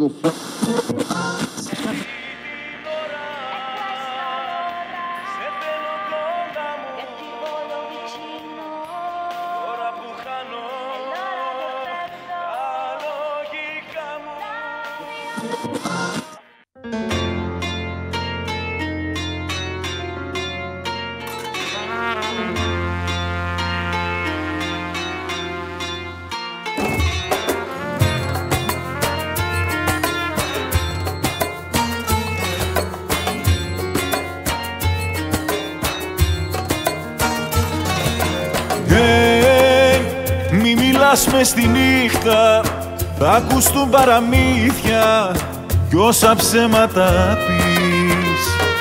μου. Μη μιλάς μες στη νύχτα, θα ακουστούν παραμύθια κι όσα ψέματα πεις.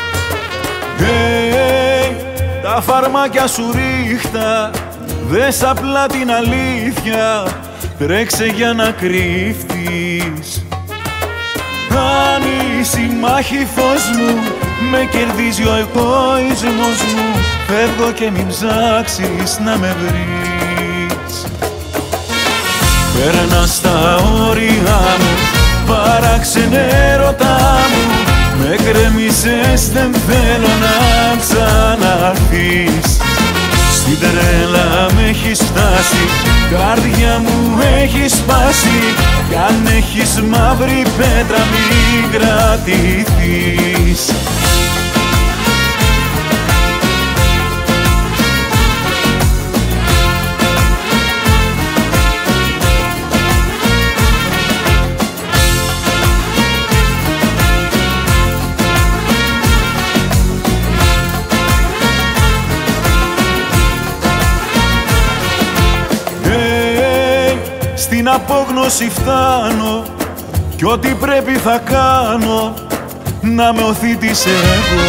Τα φαρμάκια σου ρίχτα, δες απλά την αλήθεια, τρέξε για να κρύφτεις. Αν η συμμάχη φως μου, με κερδίζει ο εγωισμός μου, φεύγω και μην ψάξεις να με βρεις. Πέρνα στα όρια μου, παράξενε έρωτά μου, με κρέμισες, δεν θέλω να ξαναρθείς. Στην τρέλα με έχεις φτάσει, καρδιά μου έχει σπάσει, κι αν έχεις μαύρη πέτρα μην κρατηθείς. Στην απόγνωση φτάνω κι ό,τι πρέπει θα κάνω να με οθήτης εγώ.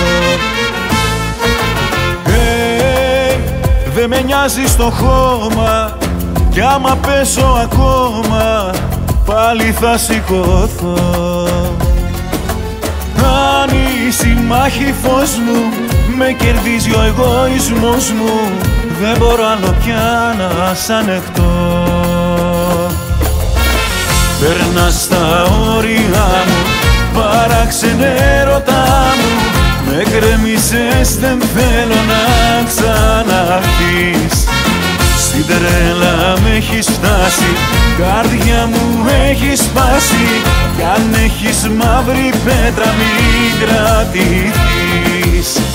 Δε με νοιάζει στο χώμα κι άμα πέσω ακόμα πάλι θα σηκωθώ. Αν η συμμάχη φως μου, με κερδίζει ο εγωισμός μου, δεν μπορώ άλλο πια να σ' ανεχτώ. Περνάς στα όρια μου, παράξενε έρωτά μου, με κρέμισες, δεν θέλω να ξαναρθείς. Στην τρέλα με έχεις φτάσει, καρδιά μου έχει σπάσει, κι αν έχεις μαύρη πέτρα μην κρατηθείς.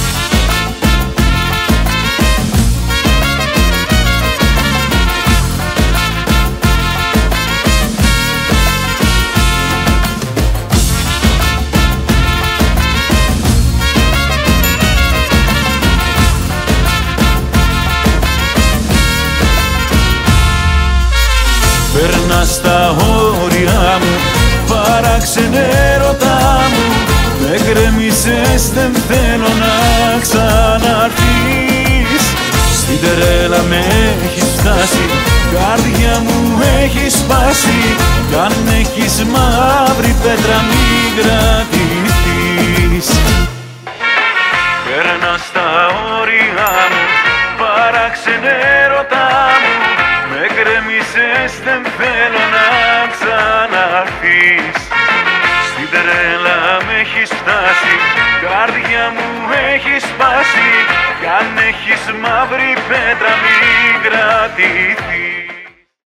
Περνάς στα όρια μου, παράξενε έρωτά μου, με κρέμισες, δεν θέλω να ξαναρθείς. Στην τρέλα με έχεις φτάσει, καρδιά μου έχει σπάσει, κι αν έχεις μαύρη πέτρα μην κρατηθείς. Περνάς στα όρια μου, παράξενε έρωτά μου, με κρέμισες, δεν θέλω να ξαναρθείς. Στην τρέλα με έχεις φτάσει, καρδιά μου έχει σπάσει, κι αν έχεις μαύρη πέτρα μην κρατηθείς.